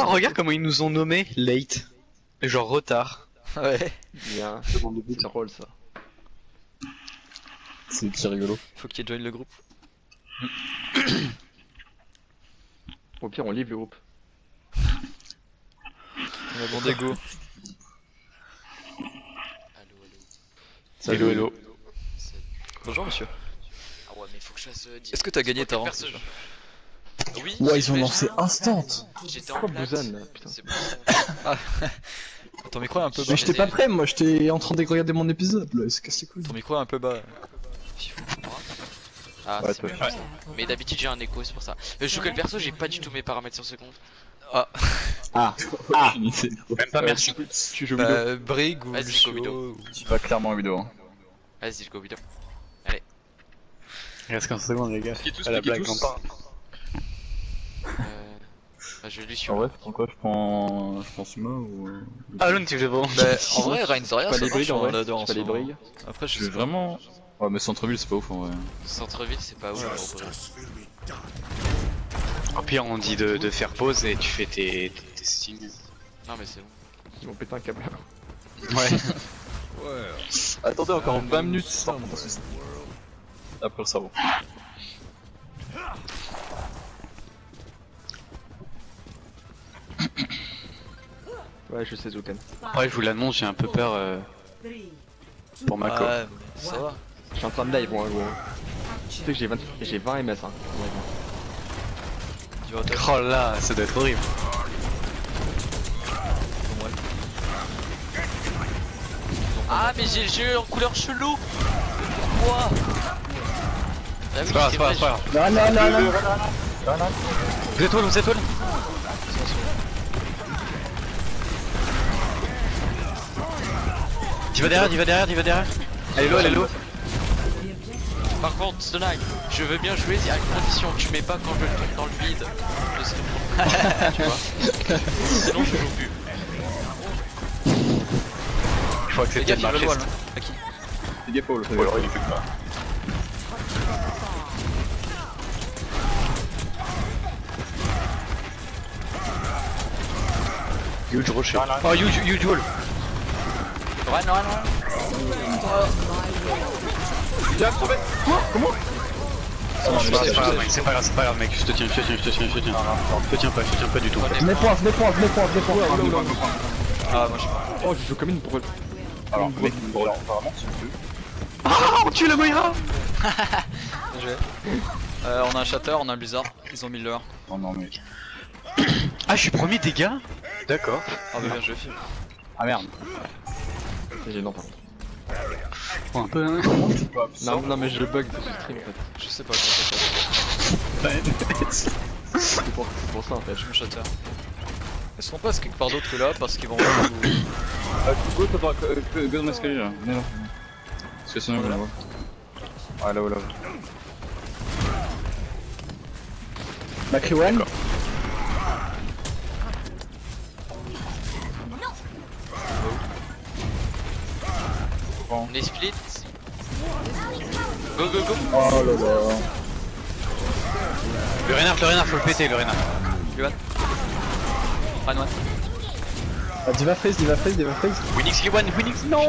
Oh, regarde comment ils nous ont nommé late. Genre retard. Ouais. Bien, c'est drôle ça. C'est rigolo. Faut qu'il join le groupe. Au pire, on livre le groupe. On a bon dégo. Hello, hello. Bonjour monsieur. Ah ouais, mais faut que je fasse. Est-ce que t'as gagné ta rang? Oui. Ouais, ils ont mais lancé instant. J'étais en Pourquoi plate. Busan là, putain. C'est pour ça. Ton micro est un peu bas. Mais j'étais pas prêt, moi j'étais en train de regarder mon épisode là, c'est cassé cool. Ton micro est un peu bas. Ah, Ouais, c'est toi. mieux comme ça. Mais d'habitude j'ai un écho, c'est pour ça. Je joue que le perso, j'ai pas du tout mes paramètres sur ce compte. Ah, Ah, Même pas merci. Tu joues vidéo. bah, Brig ou Vas-y, Lucio go vidéo. ou... tu vas clairement en vidéo. Vas-y, je go vidéo. Reste 15 secondes, les gars. Tous, À la piquez blague, tous. on parle. Bah, je lui suis. En vrai, pourquoi je prends Suma ou. Ah, l'un, tu veux bon. Bah, en vrai, Reigns Zarya, Pas ça les briques en marche, on vrai. l'adore en Pas ce les moment. briques. Après, je Je veux sais pas. vraiment. Ouais, mais centre-ville c'est pas ouf en vrai. Centre-ville, c'est pas ouf. Au pire, on dit de faire pause et tu fais tes signes. Non, mais c'est bon. Ils vont péter un câble. Ouais. Attendez encore 20 minutes. Après le cerveau. Ouais, je sais Zukan. Ouais, je vous l'annonce, j'ai un peu peur pour Mako. Ouais, ça va. Je suis en train de live moi gros. Tu sais que j'ai 20 ms hein. Tu vas te... Oh là, ça doit être horrible. Ah, mais j'ai le jeu en couleur chelou. Pourquoi? Ah oui, C'est pas grave, c'est c'est pas vrai, grave, c'est pas grave. Non. Vous étoiles, vous étoiles. Tu vas derrière, tu vas derrière, tu vas derrière. Allez, l'eau, allez, l'eau. Par contre, Stonag, je veux bien jouer à condition, tu mets pas quand je tombe dans le vide. Je serai tu vois. Sinon, je joue plus. Je crois que Les c'est gars, peut-être qui le marché. voile. À qui? C'est Gappo le alors il fait pas. Huge Rocher. Oh, huge wall. Ouais, non. C'est pas grave, c'est pas grave, mec. Je te tiens, je te tiens pas du tout. Venez point. Ah, moi je sais pas. Oh, je joue comme une pour. Alors, mec, apparemment, c'est plus. Ah, on tue la Moira. Bien joué. On a un Shatter, on a un Blizzard. Ils ont mis leur. Non, non, mais. Ah, je suis premier dégâts. D'accord. Ah, bah bien joué, Phil. Ah merde. C'est gênant par contre. Oh, un peu, hein. Non, mais je bug de ce stream en fait. Je sais pas comment ça fait. C'est pour ça en fait. Je me Shatter. Est-ce qu'on passe quelque part d'autre que là parce qu'ils vont. Go, go dans l'escalier là. Venez là. Parce que sinon, je la vois. Ouais, là. Macri-One. On est split. Go. Oh là là. Le renard, faut le péter, le renard. Yuan. Ranwan. Ah, Diva Freeze. Winix, Winix, non.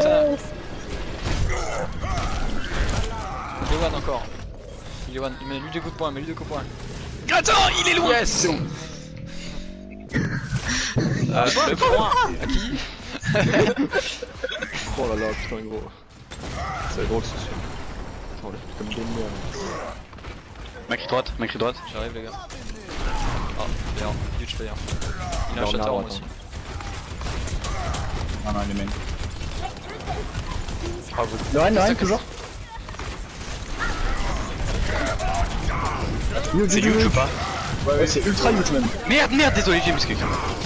Yuan encore. Yuan, il met lui des coups de poing, Attends, il est loin. Yes. C'est bon. Le point. À qui? Oh là là, putain gros. C'est drôle ce soir. Attends, là, comme des merde. Macri droite. J'arrive les gars. Ah, d'ailleurs, huge player. Il a un Bernard, Shatter moi attends. aussi. Non, il est main. Bravo. Lorraine, toujours. C'est huge ou pas? Ouais, c'est ultra huge même. Merde, désolé, j'ai musqué.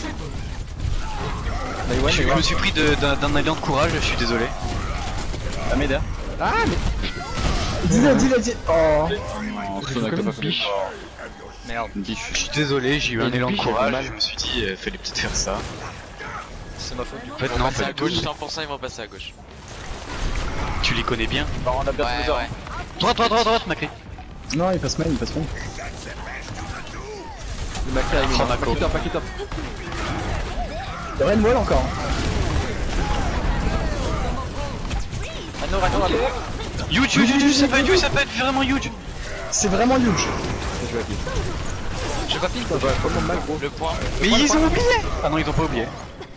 Je me suis pris d'un élan de courage, je suis désolé. Ah, Méda. Ah, mais. Dis-le. Oh. Merde. Je suis désolé, j'ai eu un Une élan de biche, j'ai courage, mal. je me suis dit, fallait peut-être faire ça. C'est ma faute du coup. En fait, Ils vont non, passer pas à du gauche, tout. 100% ils vont passer à gauche. Tu les connais bien. Bah, on a bien Ouais. Droite, Macri. Non, il passe main. Le Macri avec Oh, Mako. Pack it up. Y'a rien de wall encore. Rano, Rano, Rano. Huge, ça peut être vraiment huge. C'est vraiment huge. J'ai pas pile. Ça va vraiment mal gros. Le point. Mais ils ont oublié. Ah non, ils ont pas oublié.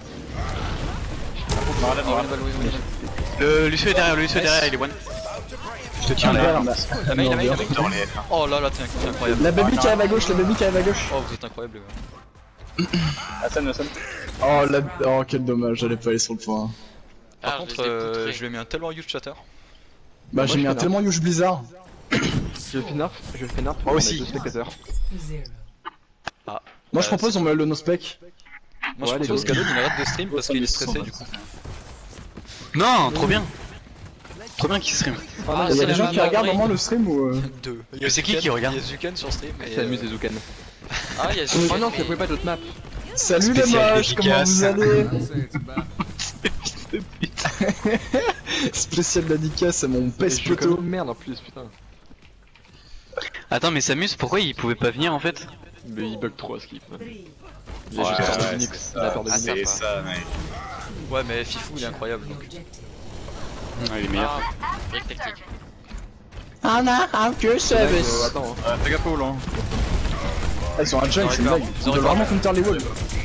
Le Lucio est derrière, il est one. Je te tiens là. La main, Oh là là, c'est incroyable. La baby qui arrive à gauche, la baby qui arrive à gauche. Oh, vous êtes incroyable, les gars. Hassan. Oh, oh quel dommage, j'allais pas aller sur le point. Par Ah, contre, je les ai poutrés. je lui ai mis un tellement huge shatter. Bah j'ai mis un tellement huge blizzard. Je fais nerf. Moi aussi. Deux spectateurs. Moi je propose on met le no-spec. Moi je Ouais, propose les qu'Adon il arrête de stream parce qu'il est stressé du coup. Non, trop bien. Trop bien qu'il stream. Ah, Il y a c'est des la gens même qui regardent avril. vraiment le stream ou Deux. Mais c'est qui regarde? Il y a Zuken sur stream et. C'est amuse des Zuken. Ah, il y a Oh non, ça pouvait pas d'autres maps. Salut les Spécial moches, comment dédicace. vous allez? Spécial dédicace à mon pèse Je joue comme poteau. une merde en plus, putain. Attends, mais Samus, pourquoi il pouvait pas venir en fait? Mais il bug trop à skip. Il Ouais, a juste peur de ouais, Linux. c'est Il a peur de ça. Linux. C'est ça, mec. Ouais, mais Fifou il est incroyable donc. Il est meilleur. Ah, brique tactique. que service. Attends, Fais gaffe au là. Ils ont un junk, c'est une Ils ont blague. Ils Reaper. doivent vraiment counter les walls.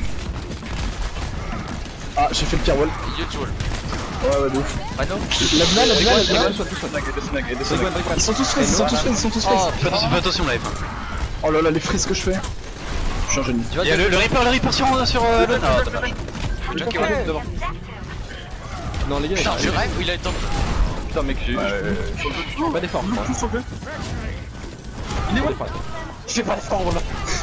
Ah, j'ai fait le pire wall. Huge wall. Ouais, de ouf. Rano. La Diana. Snag. Ils sont tous freeze, Oh, Fais attention live. Oh là là, les frises que je fais. Je suis un génie. tu vas Il y a le Reaper sur le. Ah, dommage. Junk est one. devant. Non, les gars, Putain, je rêve où il a le temps. Putain, mec, j'ai. pas d'effort. Il est où? J'ai pas d'effort là.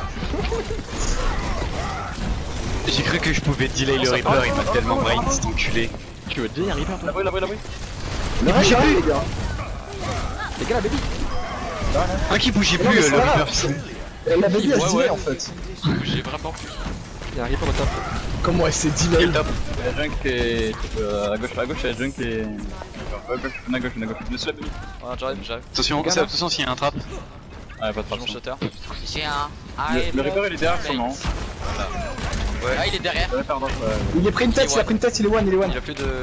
J'ai cru que je pouvais delay le Reaper, il m'a tellement brain cet enculé. Tu veux déjà y arriver toi? La bruit. Le reste, j'arrive, les gars. Les gars, la baby. Un qui bougeait Non, mais plus, c'est le pas grave. Reaper. La baby elle Ouais, se delay ouais. en fait. J'ai vraiment plus. Il y a un Reaper au top. Comment elle s'est delay? La junk est. À gauche, il y a junk et. À gauche. Laisse la baby. Ouais, j'arrive. Attention s'il y a un trap. Ah, pas de J'ai mon traction. shatter. J'ai un. Le Reaper il est derrière sûrement. Ah, il est derrière. Ouais, pardon. Il est pris une tête, il a pris une tête, il est one. Il a plus de.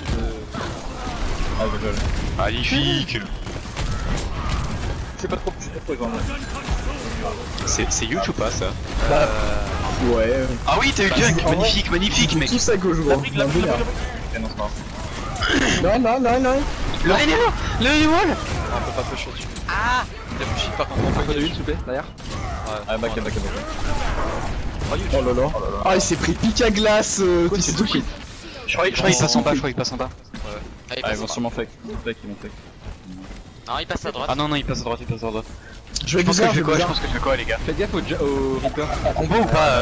Ah, je rigole. Magnifique. Je sais pas trop, genre. C'est huge ou pas ça? Ouais. Ah oui, t'as eu Bah, Junk, en vrai, magnifique mec. Tous à gauche, gros. La brique. Ok, non, c'est marrant. Non. Le Renewal. On peut pas pusher dessus. Ah, Il a pushy par contre. Un peu de 1 s'il vous plaît, derrière. Ah, back. Oh là là. Ah, il s'est pris pique à glace. C'est tout quitte. Je crois qu'il passe en bas, ah, il Ah, passe ils vont pas. sûrement fake. Ils vont fake. Non, il passe à droite. Ah non, il passe à droite. Je vais Je pense que bizarre, je je fais vais quoi bizarre. les gars? Faites gaffe au Reaper. Combo ou pas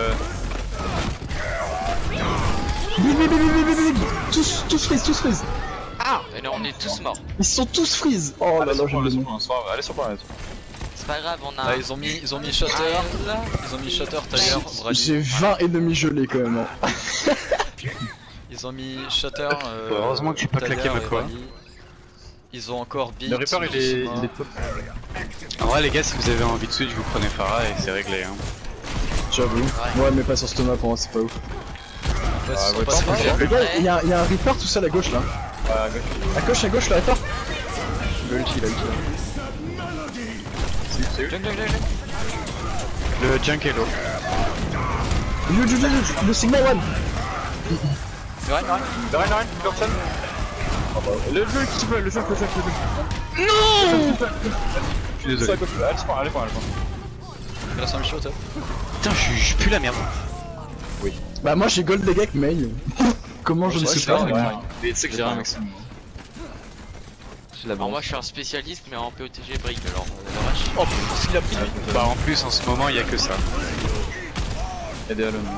Bip. Tous freeze. Mais non, on est tous morts. Ils sont tous freeze. Oh là là, j'ai le nom. Allez sur point. C'est pas grave, on a. Ah, ils ont mis shatter. Ils ont mis shatter tailleur, Brady. J'ai 20 ennemis gelés quand même. Hein. Ils ont mis shatter. Heureusement que j'ai pas claqué Tailleur ma et quoi. Brady. Ils ont encore beat. Le Reaper il est top. En vrai les gars, si vous avez envie de switch, vous prenez Pharah et c'est réglé hein. J'avoue. Ouais, mais pas sur ce map, pour moi, c'est pas ouf. En fait, ils sont ouais, pas pas super mal. forts. Les gars, il y a un Reaper tout seul à gauche là. À gauche. À gauche, le Reaper. Le ulti, il a ulti. Junk. Le Junk est low. Le Sigma One. Ouais. Derrière, personne. Le jeu s'il te plaît, le jeu. Je suis désolé. Allez, point. Il reste un Michaud au top. Putain, je pue la merde. Bah, moi j'ai Gold Egg mail. Comment je ne Ouais, sais c'est pas. vrai. Mais c'est que j'ai un maximum. J'ai la Alors, bande. moi, je suis un spécialiste, mais en POTG brique, alors le rush. Oh, parce qu'il a pris lui. Bah en plus en ce moment il y a que ça. Il y a des Alone.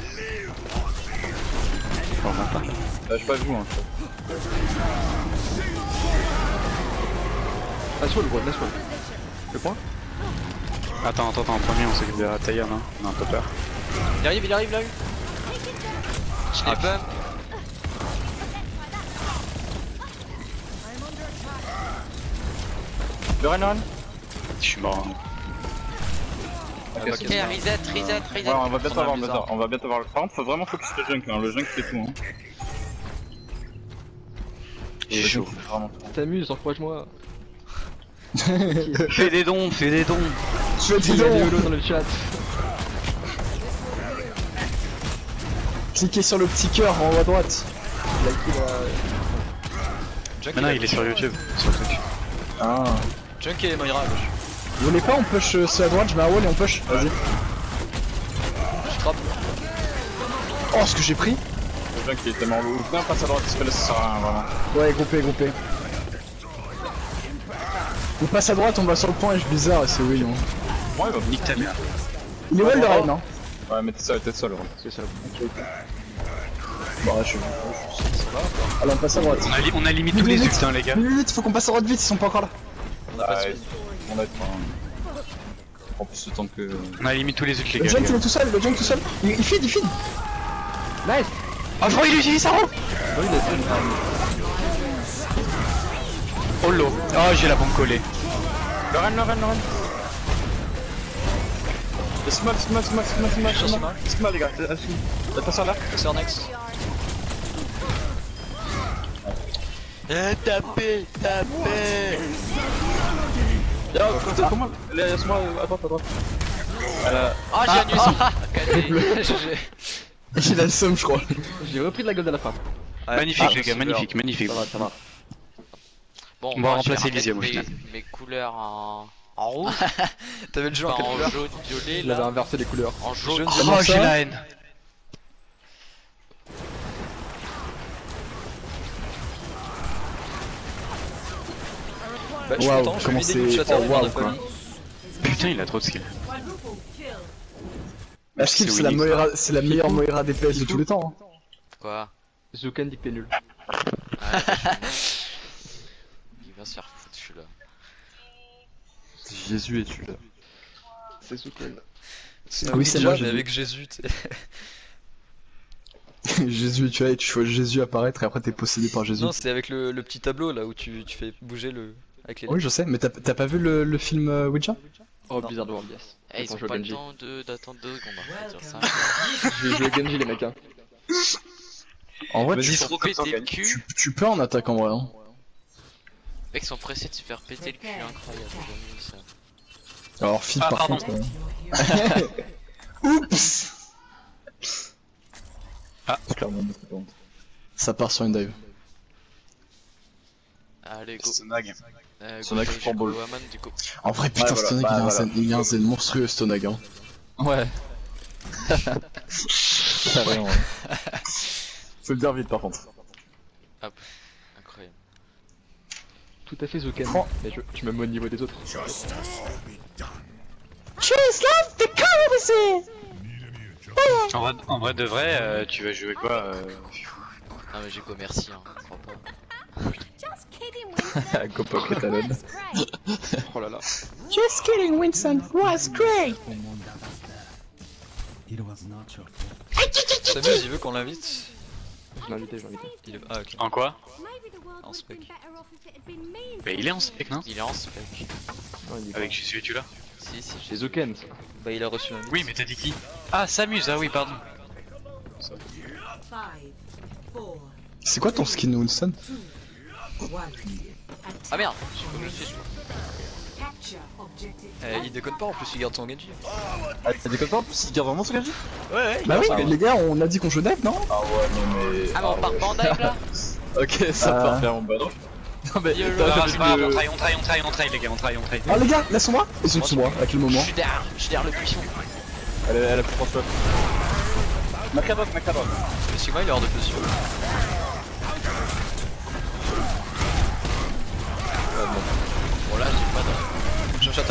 Vraiment pas. Je pas jouer. Nice wall, gros, nice wall. Le point? Attends, en premier on s'occupe de la tailleur non? Non, pas peur. Il arrive là. Je l'ai bump. Le Renan. Je suis mort. Ok, c'est Ok, bon. reset. Ouais, on va bientôt On a avoir un le blizzard. buzzer. On va bientôt avoir le. Par contre, faut vraiment focus le junk, hein. Le junk fait tout. Hein. J'ai chaud. Vraiment. T'amuses, encourage-moi. Fais des dons, fais des dons. Je fais des Il y a des dons. holos dans le chat. Cliquez sur le petit cœur en haut à droite. Junk Maintenant il est sur YouTube, sur le truc. Ah. Junk et Moira. Vous voulez pas, on push ceux à droite, je mets un wall et on push. Vas-y. Je trappe. Oh, ce que j'ai pris. Le junk il est tellement lourd. Viens, passe à droite parce que là ça sert à rien vraiment. Ouais, groupé. On passe à droite, on va sur le point et je bizarre et c'est oui. Hein. Ouais, bah Nique ta mère. Il est well de raid, non? ouais, mais t'es seul, ouais. C'est ça. Bon, ouais, je suis. Alors on passe à droite. On a limite tous les ults hein les gars. Vite, faut qu'on passe à droite vite, ils sont pas encore là. On a pas de speed. On a en plus le temps que. On a limite tous les ults les Le gars. junk il est tout seul, il feed. Nice. Oh je crois qu'il utilise sa roue. Oh l'eau. Oh j'ai la bombe collée. Loren. Small les gars. Attention là. C'est en next. Tapez. Y'a comment. Laisse-moi à droite. Ah, j'ai annulé. Il a le somme, je crois. J'ai repris de la gold à la fin. Magnifique les gars, magnifique. Ça va. Bon, On va moi, remplacer je vais Elysium, au remettre final. mes couleurs en rouge, T'avais le jeu pas en quelle en couleur? jaune violet Il avait là, inversé les couleurs. en jaune. Jaune, Oh j'ai la haine. Bah, je suis Waouh, content, je comment vais vider le c'est- chatter oh, de merde de waouh, quoi. famille. Putain il a trop de skill. La skip, C'est c'est la Winnie, Moira, c'est la meilleure Moira DPS de tous les temps. Hein. Quoi? Zuken dit que t'es nul. Ouais, bah, je suis nul. Il va se faire foutre celui-là. Jésus es-tu là? C'est Zuken. Oui, c'est moi, mais j'ai avec Jésus, tu sais. Jésus, tu vois, et tu vois Jésus apparaître et après t'es possédé par Jésus. Non, c'est avec le petit tableau là où tu fais bouger le. Avec les. Oui, je sais, mais t'as pas vu le film Ouija? Oh, Blizzard World, yes. Eh, ils ont Attends, pas je le joue à temps d'attendre 2 secondes, on va dire ça. Genji. Je vais jouer Genji, les mecs. Hein. En vrai, Vas-y, tu, faut Trop comme ça, on péter le gagne. cul. tu peux en attaque en vrai. Hein. Les mecs sont pressés de se faire péter le cul, incroyable, j'ai jamais vu ça. Alors, feed Ah, par pardon. contre. Oups! Clairement, Ça part sur une dive. Allez, go. Sonag. Sonag Go, for ball. go, Aman, du coup. En vrai, putain, voilà, Stonag, il a un zen monstrueux, Stonag. Hein. Ouais. Ça rien, ouais. Faut le dire vite par contre. Incroyable. Tout à fait Zuken. Mais tu me mets au niveau des autres. En vrai de vrai, tu vas jouer quoi Ah, mais j'ai go, merci, hein. Je crois pas. Go pocket Talon. Oh là là. Just kidding, Winston was great! S'amuse, il veut qu'on l'invite. Je l'ai invité. Il est... Ah, ok. En quoi En spec. Bah il est en spec non? Il est en spec. Non, il est Avec je suis tu là? Si, si, chez Zuken. Ça. Bah, il a reçu l'invite. Oui mais t'as dit qui? Ah s'amuse, ah oui pardon. C'est quoi ton skin, Winston? Ah merde, je sais pas où je suis. Il déconne pas en plus, il garde son Genji. Ah, t'as des copains en plus, il garde vraiment ce Genji? Ouais, Bah oui, les gars, on a dit qu'on jouait dive, non? Ah ouais, mais. Ah, mais on part pas en dive là? Ok, ça part faire en bas. Non mais. Yo, t'as Ah, fait c'est pas grave, le- on traille les gars, on traille. Ah les gars, laisse-moi! Ils sont sous moi, à quel moment? Je suis derrière le buisson. Elle a plus François. Macadot. Le Sigma il est hors de position. Bon, là, j'ai pas de. Je chatter.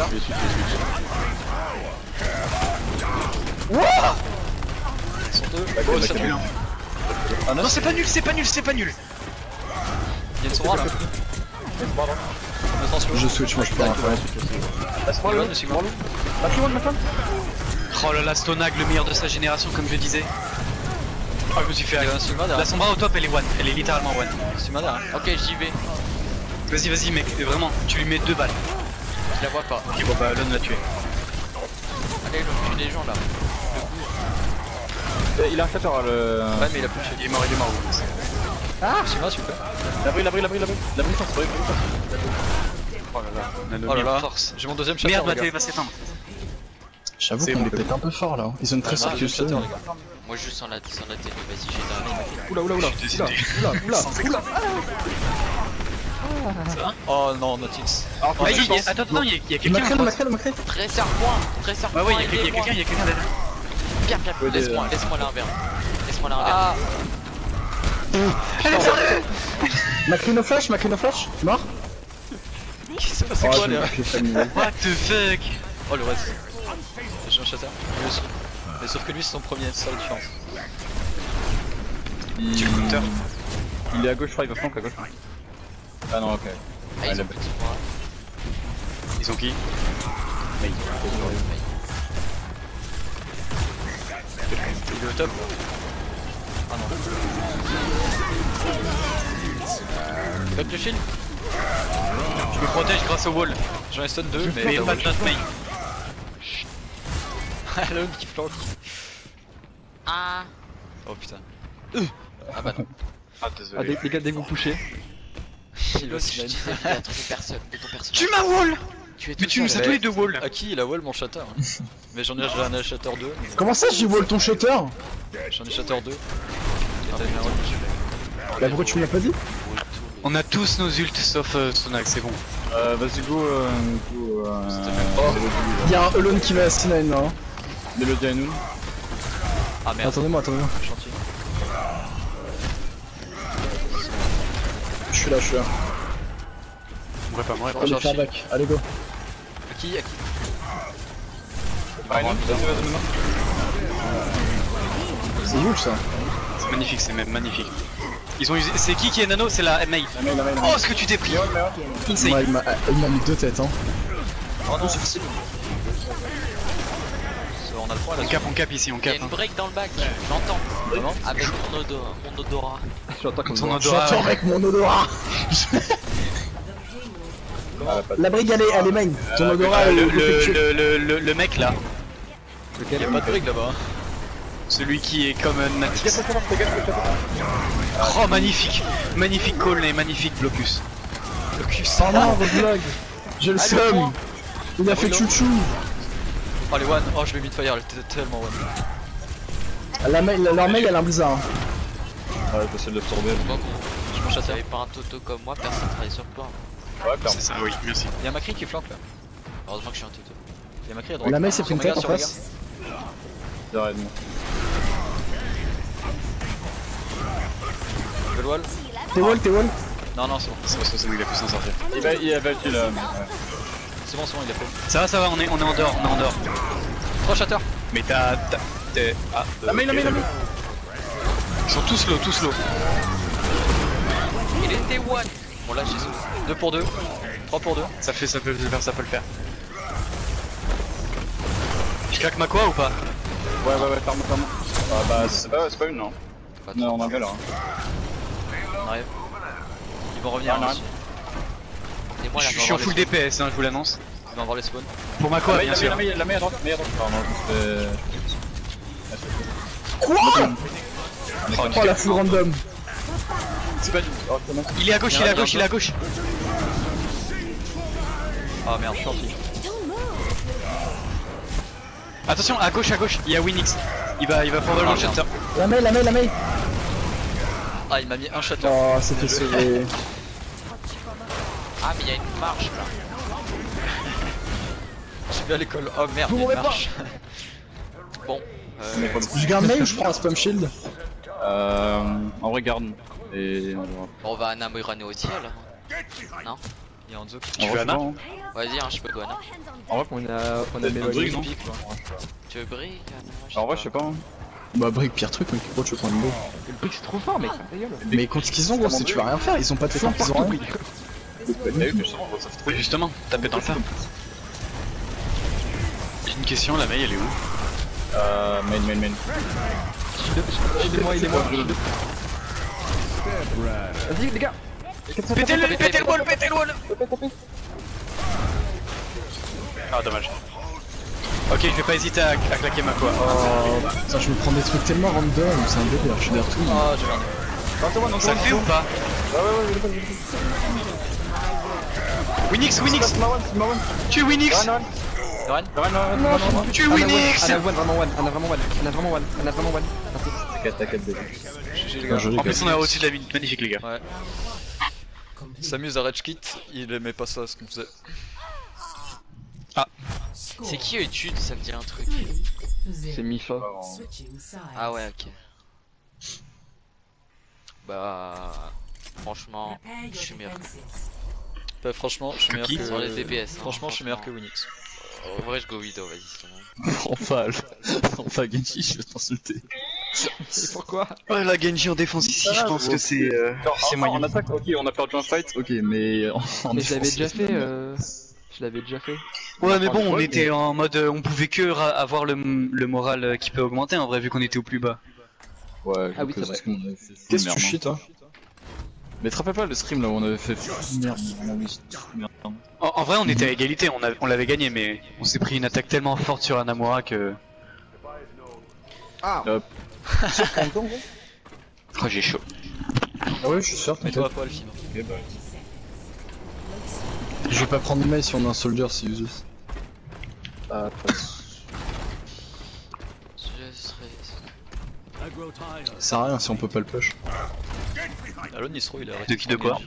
Wouah! Ils sont deux. Bah, Oh, bah, ça bah, tue. Ah Non c'est pas nul. Il y a une sombra là. Attention. Je switch, moi je peux rien faire. Laisse-moi le Sigma. Oh là là, Stonag, le meilleur de sa génération comme je disais. Oh je me suis fait Il y a un hack. Sigma La derrière. Sombra au top elle est one, elle est littéralement one. Sigma derrière. Ok, j'y vais. Vas-y mec, vraiment, tu lui mets 2 balles. Je la vois pas. Ok bon bah Lon l'a tué. Allez, le les gens là. Il a un shatter le. Ouais, mais il a plus Il est mort, il est mort. C'est moi, s'il vous plaît. La brille force, Oh là là, Nano Oh là mis en là, force. j'ai mon deuxième shatter. Merde, les Mathieu gars. va s'éteindre. J'avoue C'est qu'on bon. les pète un peu fort là. Ils ont une très Ah, deuxième circuit. shatter, les gars. Moi je sens la télé, vas-y j'ai un. Oula. Je suis décidé. Oh non, Notix. Ah, attends, il y a quelqu'un. Macrel. Très serre-point. Ouais, ouais, il y a quelqu'un derrière. Pierre, laisse-moi l'arrière. Laisse-moi l'arrière. Ah, Macrel no flash, mort. c'est quoi là? What the fuck? Oh le reste. J'ai un shatter. Lui aussi. Mais sauf que lui c'est son premier, c'est ça la différence. Tu le counter. Il est à gauche, je crois, il va flank à gauche. Ah non, ok. Ah, ils ont petit point. Ils ont qui? Il est au top. Ah non. Back le shield. Je me protège grâce au wall. J'en ai stun 2, mais Mais pas de notre main. Alone qui flanque. Ah. Oh putain. Ah bah non. Ah, désolé. Les gars, dès que vous poussez. Il a aussi Tu disais qu'il y a trouvé personne de ton personnage. Tu m'as wall! Tu es Mais tout tu nous seul. as tous les deux wall. À qui il a wall mon shatter? Mais j'en ai un shatter 2. Comment ça j'ai wall ton shutter? J'en ai shatter 2. Bah pourquoi tu me l'as pas dit? On a tous nos ults sauf Sonak, c'est bon. Vas-y, go. Y'a un Elon qui va à C9 là. Mélodie à nous. Ah merde. Attendez-moi. Chantier. Je suis là. On va pas mourir. Allez, faire back. Allez, go. À qui? C'est nul ça. C'est magnifique, c'est même magnifique. Ils ont usé. C'est qui est nano? C'est la MA. Oh, ce que tu t'es pris! Insane. Ouais, il m'a mis 2 têtes hein. Oh non, c'est facile. On a le point là. On cap ici, on Il y a cap. une break dans le bac, j'entends. Vraiment? Avec mon odorat. J'entends comme Ton J'entends odorat. avec mon odorat. La brigue elle est main. Ton odorat Le mec là, Y'a pas de break là-bas. celui qui est comme Natix. Oh, magnifique! Magnifique call et magnifique blocus. Oh non, votre blague. J'ai le seum. Il a fait chouchou. Oh les one, oh je vais mid fire, elle était tellement one. Leur mail elle a un blizzard. Ouais, j'essaie de l'absorber. Moi, Je m'en si shatter. t'avais pas un toto comme moi, personne travaille sur le plan. Ouais, C'est ça, oui, merci. Y'a Macri qui flanque là. Heureusement que je suis un toto. Y'a Macri à droite. La mail s'est pris une Sur tête en Mega, face. Derrière nous. Je le wall. T'es wall. Non, non, c'est bon. C'est bon, il a pu s'en sortir. Il a battu là. C'est bon, il a fait. Ça va, on est en dehors, 3 shatters. Mais t'es. Ah, La main. Ils sont tous low, Il était one. Bon là j'ai 2 pour 2. 3 pour 2. Ça peut le faire. Je claque ma quoi ou pas? Ouais, ferme. Ah bah, c'est pas une, non. Non, on en galère. On arrive. Ils vont revenir Ah, non. aussi. Et moi, là, Je suis en full DPS, hein, je vous l'annonce. Ils vont avoir les spawns. Pour ma quoi, bien sûr. La main à droite. Pardon, Quoi? Oh la full random. c'est pas du. Oh, comment ça? Il est à gauche. Ah merde, shorty. Attention, à gauche, il y a Winix. Il va probablement Ah, merde. shatter. La mail. Ah il m'a mis un shatter. Oh, c'était sauvé. Ah, mais il y a une marche là. Je vais à l'école. Oh merde, il y a une marche. Bon. Je garde mail ou je prends un spam shield? En vrai, garde. Et on va. Bon, on va à Namurane au ciel. Non? Il y a Hanzo. Tu veux Anna? Vas-y, hein, je peux go, non? En vrai, on a Mélodie, non? Tu veux brick? En vrai, je sais pas. Bah brick pire truc mec, pourquoi tu veux prendre une go? Le brick, c'est trop fort, mec. Mais contre ce qu'ils ont gros, c'est tu vas rien faire, ils ont pas de flanc, ils ont rien. Oui, justement, taper dans le tas. J'ai une question, la mail elle est où? Main. Aidez-moi. Vas-y, les gars. Pétez le wall! Ah, dommage. Ok, je vais pas hésiter à claquer ma quoi. Oh, putain, je me prends des trucs tellement random, c'est un délire, je suis derrière tout. Oh, j'ai merdé. Ça le fait ou pas? Winix, Winix! Tu es Winix! Doran. Tu es Winix! On a vraiment one. T'inquiète, GG les gars. Joli, En plus, on a aussi de la vie magnifique, les gars. Ouais. Il s'amuse à rage quit, il aimait pas ça ce qu'on faisait. C'est qui étude? Ça me dit un truc. C'est Mifa. Ah ouais, ok. Bah. Franchement, je suis meilleur. Bah, franchement, je suis meilleur que. Sur les DPS. hein, Franchement, je suis meilleur que Winix. En vrai, je go Widow, vas-y. c'est bon. Enfin, Genji, je vais t'insulter. Et pourquoi? Ouais, la Genji en défense ici, je pense que c'est moyen. En attaque, ok, on a perdu un fight, ok, mais en Mais je l'avais défense, déjà fait. Je l'avais déjà fait. Ouais, mais bon, on était en mode. On pouvait que avoir le moral qui peut augmenter en vrai, vu qu'on était au plus bas. Ouais, Ah oui, c'est vrai. Qu'est-ce que tu chies, toi? Mais te rappelles pas le stream là où on avait fait. Merde. En vrai, on était à égalité, on l'avait gagné, mais on s'est pris une attaque tellement forte sur Anamura que. Hop. Oh, j'ai chaud. Ah ouais, je suis sûr, Mets-toi à poil, Fino. Ok, bah. Je vais pas prendre de mail si on a un soldier, c'est useless. Ah, Je serai. Ça sert à rien si on peut pas le push. Allo Nistro, il est arrêté. De qui, de quoi?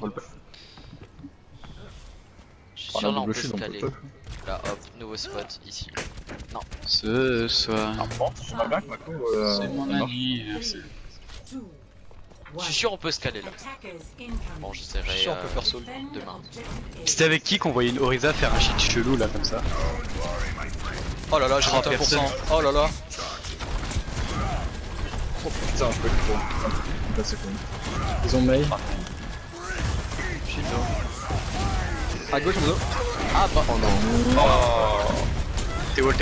Je suis Oh, sûr la là on peut double shield, on scaler. peut pas. Là hop, nouveau spot ici. Ce soir. J'aimerais bien que Mako. C'est mon anniversaire. Je suis sûr on peut scaler là. Bon, Je j'essaierai suis sûr, on peut faire soul. demain. C'était avec qui qu'on voyait une Oriza faire un shit chelou là comme ça? Oh là là, j'ai 21%. personne. Oh là là. Oh putain, je peux que c'est cool. Ils ont mail. Shit. À gauche, en dos. Ah bah T'es wall.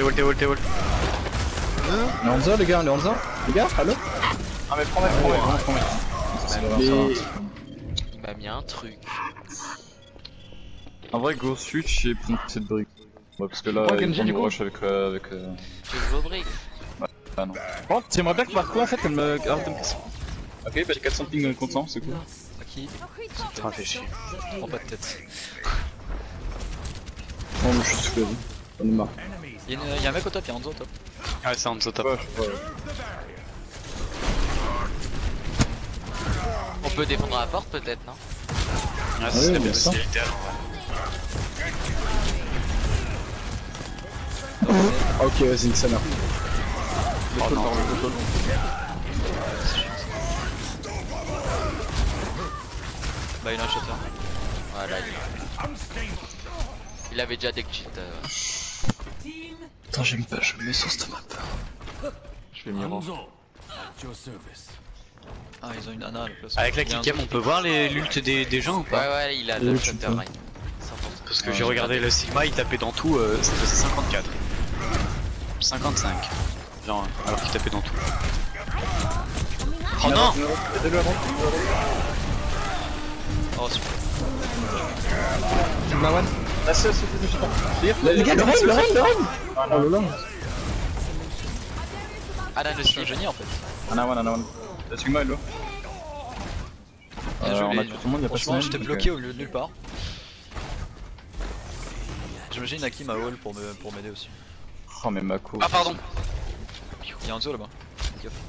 Les Hanza, les gars, allo? Ah, mais prends-moi. Mais... il m'a mis un truc. En vrai, go switch et prendre cette brique. Ouais, parce que là, Ouais, Genji, on du coup. rush avec. Tu veux que je l'oublie? Ah non. Oh, t'aimerais bien que Marco en fait elle me arrête de me casser. Ok, bah j'ai 400 ping content, c'est cool. À qui? Putain, fais chier. Prends pas de tête. Non, mais je suis sous on est marre. Y'a un mec au top, y'a Hanzo au top. Ah, c'est Hanzo top. On peut défendre la porte peut-être, non? Ah, oui, c'est mais bien ça. aussi littéral. Ok, vas-y, ça là. Oh non. Bah, il a un shatter. Voilà, il avait déjà deck cheat. Putain, j'aime pas, je me mets sur cette map. Je vais mirror. Ah, ils ont une Ana à la place. Avec la Il y a un kickcam, on peut voir les lultes des gens ou Ouais, pas? ouais, il a Oui, le tu shutter peux. mine. 100%. Parce que j'ai regardé le Sigma, il tapait dans tout, ça faisait 54. 55. Genre, alors qu'il tapait dans tout. Oh non! Oh, super. Tu m'as one. Les gars, le rain! Oh là là. Ah là, le Je suis un slip. génie en fait. Ana one. La Sigma est là. Bien joué, on a les- tué tout le monde, y'a pas Franchement, de j'étais semaine, bloqué donc, au lieu de nulle part. J'imagine Hakim à wall pour m'aider aussi. Oh, mais Mako. Ah, pardon! Il y a Hanzo là-bas. Fais gaffe.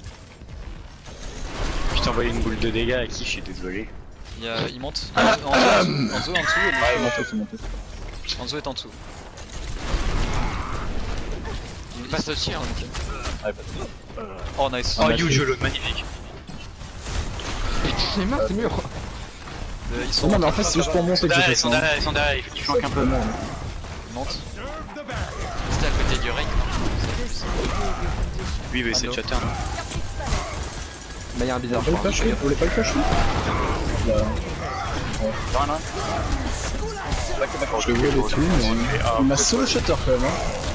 Je t'ai envoyé une boule de dégâts à qui, je suis désolé. Il monte. Hanzo est en dessous. Ah, il est monté. Hanzo est en dessous. Il passe au-dessus, hein. Ah, pas de- Oh nice. Oh, you, Jolo, magnifique. C'est mort, c'est mûr. Ils sont Non, mais en fait, c'est juste pour monter que j'ai fait Ils sont ça. derrière, ils flanquent un peu. Ils montent. C'était à côté du ring, non? Oui, oui, c'est le chatter. Bah, y'a un bizarre, je Vous crois. voulez pas le push? Je le vois les tuer, mais il m'a solo shutter quand même.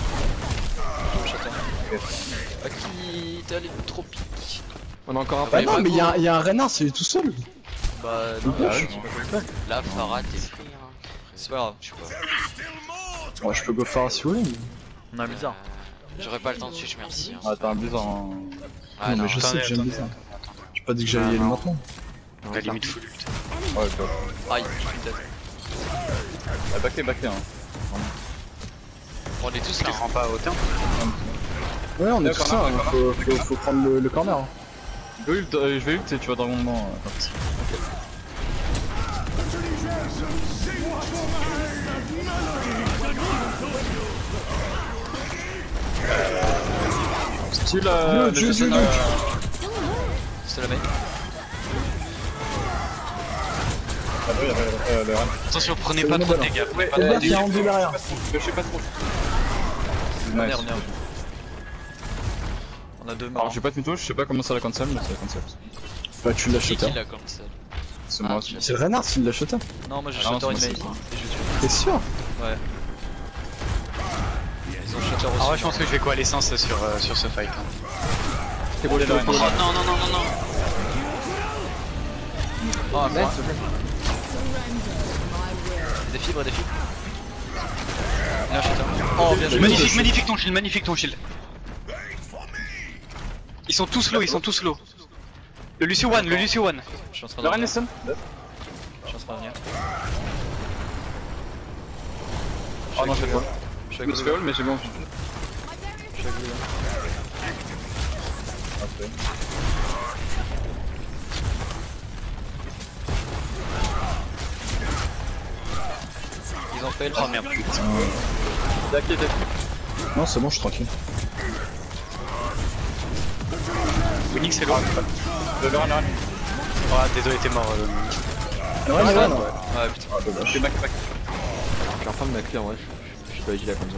Aki, t'es allé trop pique. On a encore un Bah fight. non, mais il y a un renard, c'est tout seul. Bah non, Là, Farah, t'es pris, hein. c'est pas grave. Ouais, je peux go faire si vous voulez. On a un bizarre. J'aurais pas le temps de switch, merci. Hein. Ah, t'as un blizzard en. Ah Non, non, mais je sais attendez, que j'aime attendez. ça. J'ai pas dit que j'allais y aller maintenant. La limite full ult. Ouais, top. Aïe, je suis dead. Ah, backé, hein. On est tous Tu là. les prends pas à hauteur. Ouais, on est Ouais, tous corner, ça, faut prendre le corner. Hein. Je vais ult et tu vas dans mon moment. Style le Dieu. C'est la main. Attention, prenez pas trop de dégâts. Prenez pas Le trop de mec, il y a dégâts. un deux derrière. Je sais pas trop. On est Nice. revenu. On a deux Alors morts. je vais pas te mytho, je sais pas comment c'est la console, mais c'est la console. Bah, tu l'as qui shutter. l'a comme ça? C'est moi aussi. C'est Renard qui l'a shutter. Non, moi j'ai Ah non, shutter une c'est main. moi, Et je tue. T'es sûr? Ouais. Ils ont shutter aussi. Ah ouais, je pense que je vais coalescence sur ce fight. Hein. C'est bon, les Oh non, non. Oh, merde. Des fibres. Il y a un shutter. Oh, bien joué. Magnifique ton shield. Ils sont tous low, Le Lucio One. Je suis en train de Le Rein revenir. est stun. Je suis en train de revenir. Oh non, je fais pas. Je suis Je avec me suis fait vous. all, mais j'ai bon. Je suis avec vous. Ok. Ils ont fait le. Oh merde, putain. Daké. Non, c'est bon, je suis tranquille. Winix c'est low. Le Rein. Ah, désolé, t'es mort. Ouais, Ouais, putain. Je fais back. Je vais reprendre ma clé en vrai, je suis pas agile comme ça.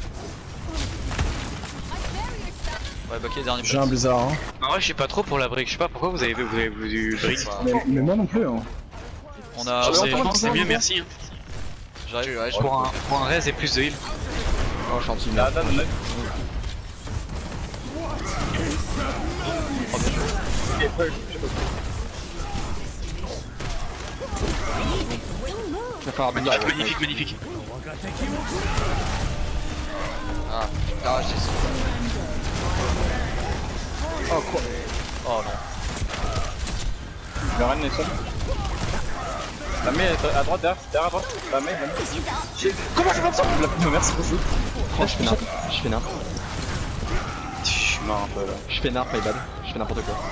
Ouais, Bucky, dernier J'ai un blizzard. Hein. En vrai, je sais pas trop pour la brique. Je sais pas pourquoi vous avez du brick. Mais moi non plus. Hein. On a. Je pense que c'est mieux, merci. J'arrive. Pour un res et plus de heal. Oh, je suis en team Là, là. là. Je vais faire un blizzard. ouais. Magnifique. Ah, j'ai ça. Oh non. Le Rein est stun. La main est à droite, derrière à droite. La main. Comment je fais ça? Merci beaucoup. Oh, je fais narp. Je suis mort un peu là. Je fais narp, my bad. Je fais n'importe quoi.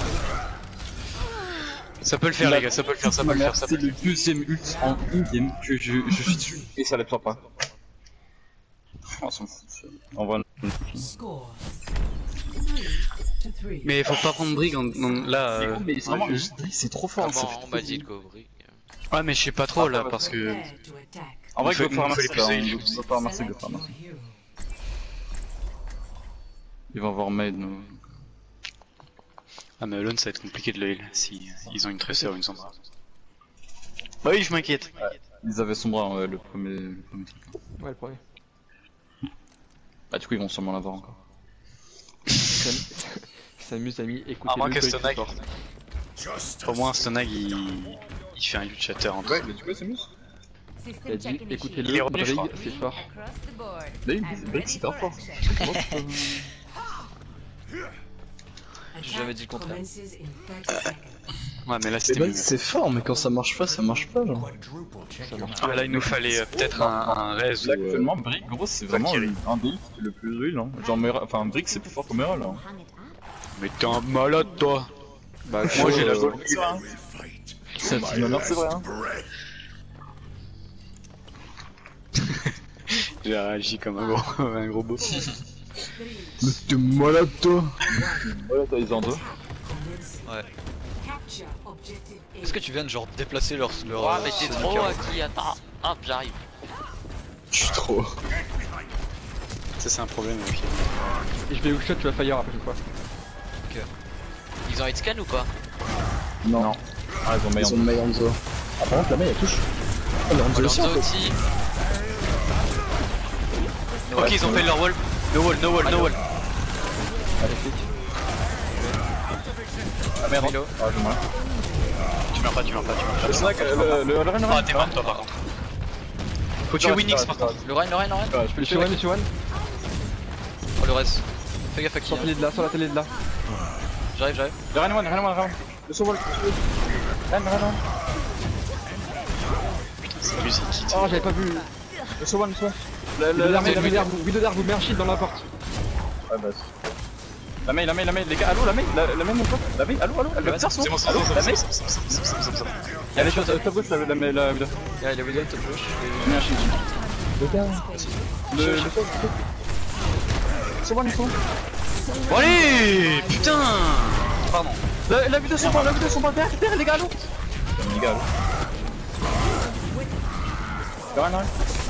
Ça peut le faire, les gars, ça peut le faire. C'est le deuxième ult en in-game que je suis dessus et ça l'absorbe pas. On s'en fout. On va. Mais faut pas prendre brick là. Mais vraiment, c'est trop fort. On m'a dit le covering. Ouais, mais je sais pas trop là parce que. En vrai, il faut il faut les plus de heal. Il faut pas remercier de faire merci. Ils vont avoir made nous. Ah, mais Alone ça va être compliqué de le heal si ils ont une Tracer ou une Sombra. Bah oui, je m'inquiète. Ils avaient Sombra le premier truc. Ouais, le premier. Bah, du coup, ils vont sûrement l'avoir encore. S'amuse, amis, écoutez. À moins que Stonag. Au moins, Stonag il fait un huge shatter en tout. Ouais, mais du coup, c'est mieux. Il a dit Il est écoutez-le, revenu, je Brig, crois. c'est fort. Brick, c'est super fort. J'ai jamais dit le contraire. Ouais, mais là Et c'était bah, mieux. c'est fort, mais quand ça marche pas, genre. Ça marche. Ah, là il nous fallait peut-être un res Là, ou. actuellement, Brick, gros, c'est vraiment Valkyrie. un des qui est le plus real. Hein. Genre, enfin, Brick, c'est plus fort que Meral. Hein. Mais t'es un malade toi. Bah, Moi j'ai la C'est vrai, hein. C'est vrai, hein. J'ai réagi comme un gros beau. Mais t'es malade, toi. Voilà, t'as les en deux. Ouais. Est-ce que tu viens de genre déplacer leur. Ah, mais t'es trop acquis, attends. Hop, j'arrive. Je suis trop. Ça c'est un problème avec. Et je vais hookshot, tu vas fire la prochaine fois. Ils ont scan ou pas? Non, Ah, ils ont ils meilleur. ont le meilleur Hanzo. Ah, par contre, la main elle touche. Oh, le Hanzo aussi, en Lonzo fait. aussi. Ok, ils ont fait leur wall. No wall. Allez, flic. Ah merde, Milo. ah, je meurs. Tu meurs pas. Le snack, le Rein. Ah, t'es mort toi par contre. Faut tuer Winix par contre. Le Rein. Je peux Monsieur One, Monsieur One. Oh, le reste. Fais gaffe à qui. Sur la télé de là, sur la télé de là. J'arrive. Le Ren one. Le Soul. Ren. C'est musique. Oh, j'avais pas vu. Le Soul. Vidéo d'air, vous met un shield dans la porte. Ouais, bah. La main, les gars, allô, la main mon pote. La main, allô, le petit C'est bon, c'est allô, bon, la main. c'est bon. Elle est sur ta gauche, la vidéo. Yeah, il a vidéo top gauche. Mets un shield. Les gars. Le Soul. Bon allez, putain. Pardon. La vidéo sont pas derrière les gars, allô. Les gars, allô. Ren.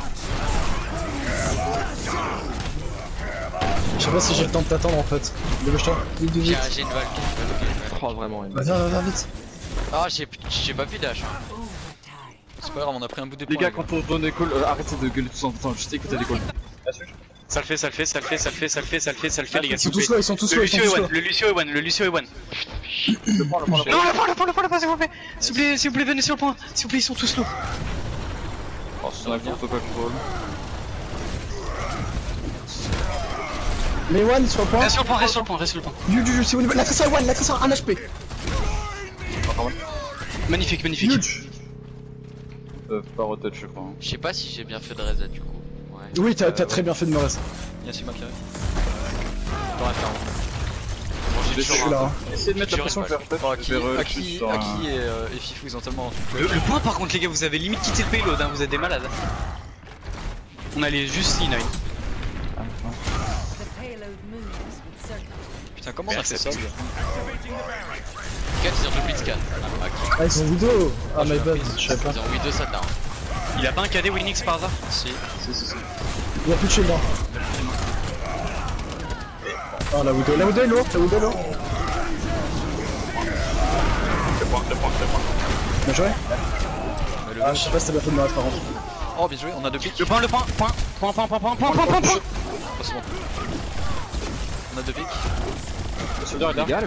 Je sais pas si j'ai le temps de t'attendre en fait. Dépêche-toi. Vite, vite. J'ai une vague. Oh, vraiment. Viens vite. Ah, j'ai pas vu d'âge. C'est pas grave, on a pris un bout des Les points. gars, quand on donne des calls, arrêtez de gueuler tous en temps, juste écoutez les calls. Ça le fait, les gars. Ils sont tous là, ils sont tous là. Le Lucio est one. Le prends. Non, le point, s'il vous plaît. S'il vous plaît, venez sur le point. S'il vous plaît, ils sont tous low. Oh, c'est n'importe quoi, contrôle. Mais one sur le point. Reste sur le point. Du, c'est bon. La trace à one, 1 HP. Magnifique. Huge. Pas retouch, je crois. Je sais pas si j'ai bien fait de reset du coup. Ouais. Oui, t'as très bien fait de me rester. Y'a Sigma qui arrive. Je suis là. Essayez de mettre la pression, je vais refaire. Aki et Fifou ils ont tellement. Le point, par contre, les gars, vous avez limite quitté le payload, hein, vous êtes des malades. On allait juste C9. Putain, comment on a fait ça? 4 ils ont double scan. Ah, ils sont vidéo. Ah, my bad, je savais pas. Ils ont 8-2 ça down. Il a pas un KD Winix par hasard? Si. Il y a plus de shield, hein. Oh, la Widow est lourde, Bien joué. Ah, je sais pas si t'as bien fait de me rester par contre. Oh, bien joué, on a 2 pics. Le point. Oh, c'est bon. On a 2 pics. Les gars,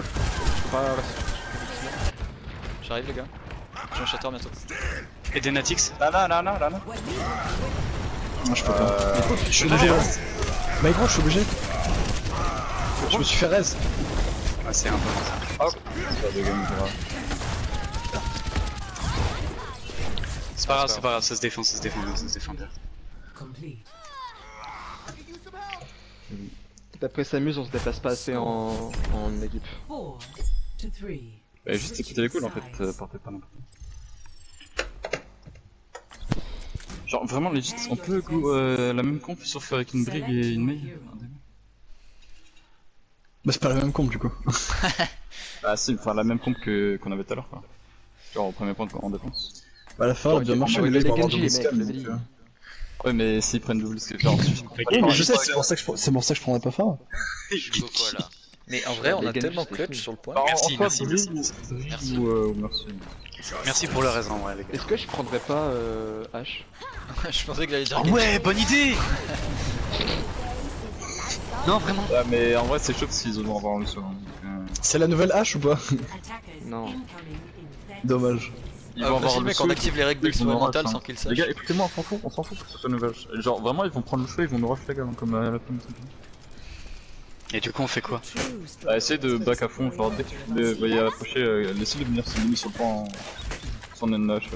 J'arrive, les gars. J'ai un shatter bientôt. Et des Natix? là. Non, je peux pas. Je suis obligé. Mais gros, je suis obligé. Je me suis fait raise. Ah, c'est un peu ça. C'est pas grave, ça se défend bien. D'après Samus, on se déplace pas assez en équipe. Bah, juste écoutez les calls en fait, portez pas n'importe quoi. Genre vraiment legit, on peut la même comp sauf avec une Brig et une Mei. Bah, c'est pas la même comp du coup. Ah si, enfin la même comp qu'on avait tout à l'heure quoi. Genre au premier point en défense. Bah, à la fin, on a bien marché, mais les les gars, Genji, les mecs, double je scam. dis. Ouais mais s'ils prennent double scale, genre Oui, mais je sais, c'est pour ça que je prendrais pas fort. Je joue quoi là? Mais en vrai, on Les a Genji, tellement c'est clutch cool. sur le point. Merci. Merci. Merci. Merci pour le raison, ouais, les gars. Est-ce que je prendrais pas H? Je pensais qu'il allait dire. Ah ouais, bonne idée. Non, vraiment. Ouais mais en vrai c'est chaud s'ils ont avoir le soin. C'est la nouvelle hache ou pas? Non. Dommage. Ils vont avoir Vas-y, le mec, saut, on active les règles ils vont nous expérimentales rush, sans qu'ils le Les gars, sachent. écoutez-moi, on s'en fout que ce soit nouvelle. Genre vraiment ils vont prendre le choix, ils vont nous rush les gars, comme à la fin de cette game. Et du coup, on fait quoi? Bah, essayez de back à fond, genre dès que vous les voyez approcher, laissez-les venir se miner sur le point sans NH.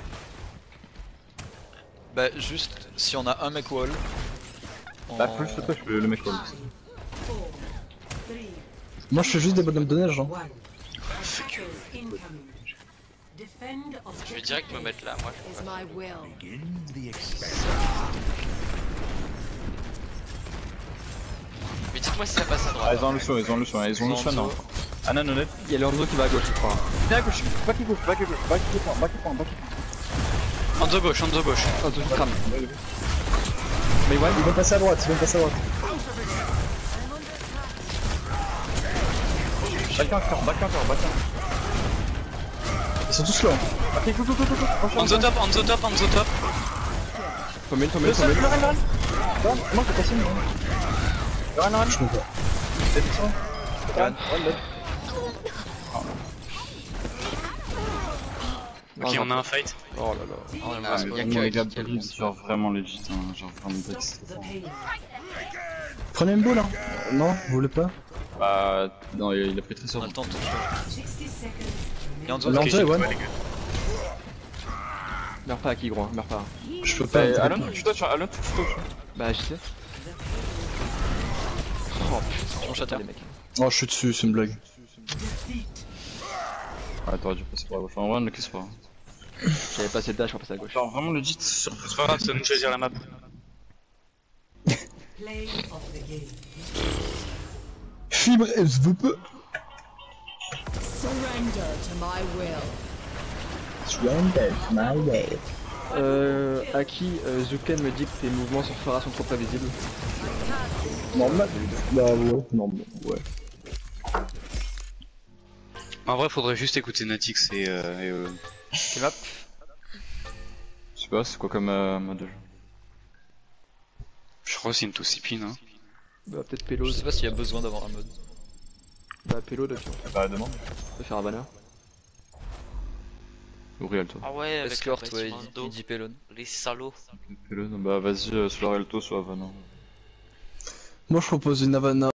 Bah, juste si on a un mec wall. Bah, plus le touch, le mec wall. Moi, je fais juste des bonhommes de neige, hein. Je vais direct me mettre là, moi. Mais dites-moi si ça passe à Ah, droite. ils ont le choix, ils ont le choix, non. Anna, honnête. Il y a Leandro qui va à gauche, je crois. Viens à gauche, back à gauche, back à point. Enzo gauche. Oh, tout crame. Mais ouais, ils vont passer à droite, Back encore. Ils sont tous là. Ok, go. Enzo top. Tomel. Non, c'est passé, Je peux pas. Ok, on a un fight. Oh là là. Oh, Ah, mais il y a vraiment, que les gars, qui a le Blitz, genre vraiment legit, hein, genre vraiment Blitz. Prenez un beau là. Non, vous voulez pas? Bah, non, il a pris très On sûr. a le temps de toucher. Il est en dessous. Non, Ok, ouais, ouais. Meurs pas à qui gros, hein, meurs pas. Je peux pas. Bah, Alon, tu toi, Alon, tu toi. Bah j'y sais. Oh putain, Mon shatter. les mecs. Oh, je suis dessus, c'est une blague. Ah, t'aurais dû passer par la gauche. Enfin, en vrai, ne casse pas. J'avais passé le dash pour passer à gauche. Genre, vraiment legit. C'est pas grave, ça nous choisir la map. Fibre SVP. Surrender to my will. Surrender my way. Aki, Zuken me dit que tes mouvements sur Pharah sont trop prévisibles. Normal. Bah ouais, normal, ouais. En vrai, faudrait juste écouter Natix et Quelle map? Je sais pas, c'est quoi comme mode de jeu? je crois que c'est une Tossipine. Hein. Bah peut-être Je Pélo. sais pas s'il y a besoin d'avoir un mode. Bah Pélo de Bah, demande. faire un banner. Ou Rialto. Ah ouais, avec Escort, le ouais, Mando, il dit pélon. les salauds. Fais-le, bah vas-y, soit Rialto, soit Havana. Moi je propose une Havana.